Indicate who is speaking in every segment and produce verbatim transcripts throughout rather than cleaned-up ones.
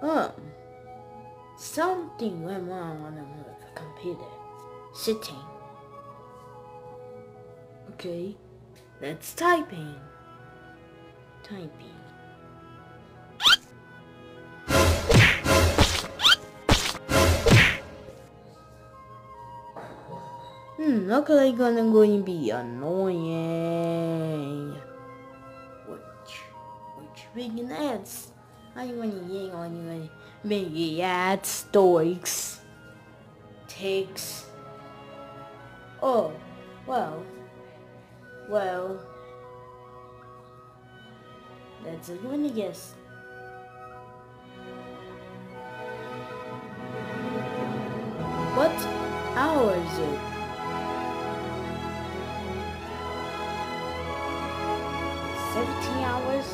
Speaker 1: Oh. Something went wrong on the computer. Sitting. Okay. Let's typing. Typing. Hmm, look like I'm going to be annoying. Which, which big ads? I'm going to yell on you, big ads, stoics, takes. Oh, well, well, that's a good guess. What hour is it? seventeen hours?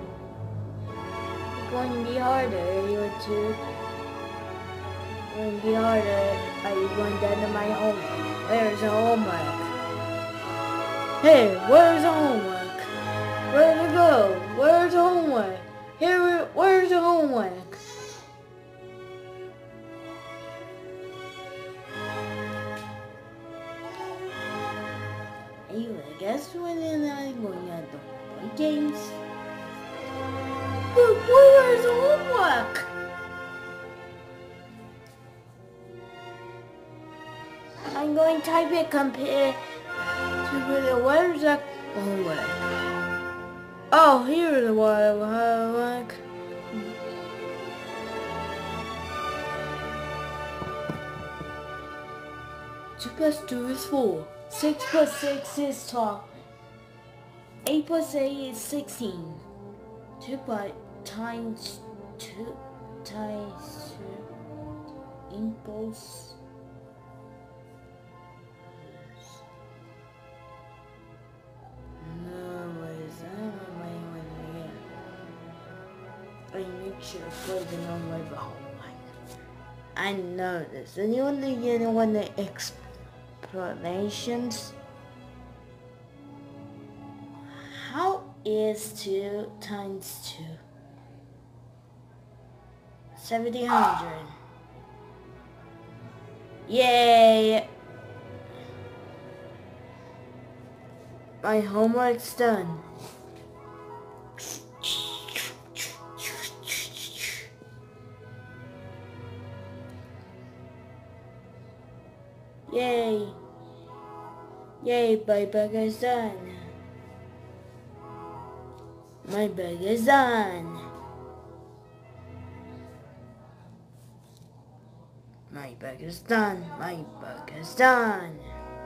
Speaker 1: It's going to be harder, you two. It's going to be harder. Are you going down to my homework? Where's the homework? Hey, where's the homework? Where'd it go? Where's the homework? Here, where's the homework? Anyway, I guess when I'm going to do games. But where's the homework? I'm going to type it compare to the where's the homework? Oh, here's the homework. Two plus two is four. Six plus six is twelve. Eight plus eight is sixteen. Two plus times two times two equals. No, what is that? I make sure to put the number of the whole line. I know this. And you only get one of the explanations. How is two times two? Seventy hundred. Yay! My homework's done. Yay! Yay, my burger's done. My burger's done. My burger's done. My burger's done.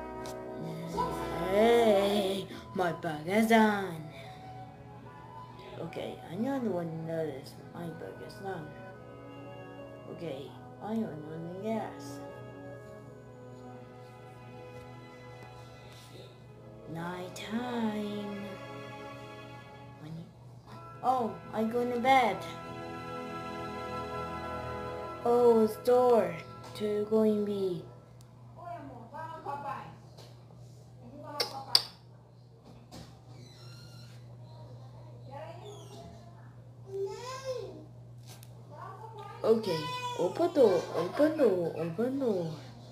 Speaker 1: Hey, my burger's done. Okay, I know the one who noticed my burger's done. Okay, I don't know the gas. Night time. Oh, I'm going to bed. Oh, it's door to going to be. Okay, open door, open door, open door.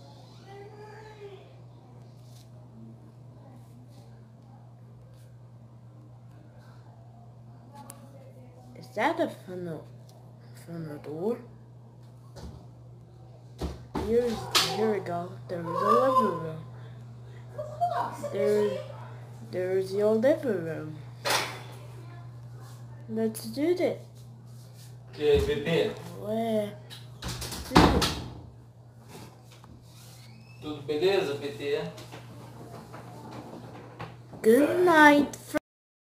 Speaker 1: Is that a funnel from the door? Here's, here we go. There's the living room. There, there's your living room. Let's do this.
Speaker 2: Okay, bebê.
Speaker 1: Ué.
Speaker 2: Tudo beleza, P T?
Speaker 1: Good night.